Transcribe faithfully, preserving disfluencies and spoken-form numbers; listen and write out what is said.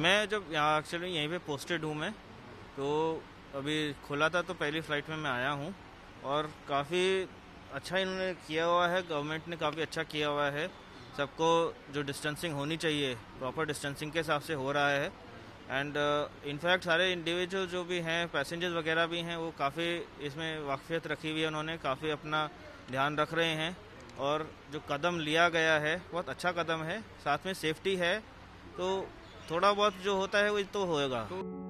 मैं जब यहाँ एक्चुअली यहीं पे पोस्टेड हूँ मैं, तो अभी खुला था तो पहली फ़्लाइट में मैं आया हूँ और काफ़ी अच्छा इन्होंने किया हुआ है, गवर्नमेंट ने काफ़ी अच्छा किया हुआ है। सबको जो डिस्टेंसिंग होनी चाहिए प्रॉपर डिस्टेंसिंग के हिसाब से हो रहा है। एंड इनफैक्ट सारे इंडिविजुअल जो भी हैं, पैसेंजर्स वगैरह भी हैं, वो काफ़ी इसमें वाकफियत रखी हुई है, उन्होंने काफ़ी अपना ध्यान रख रहे हैं। और जो कदम लिया गया है बहुत अच्छा कदम है, साथ में सेफ्टी है, तो थोड़ा बहुत जो होता है वो तो होएगा।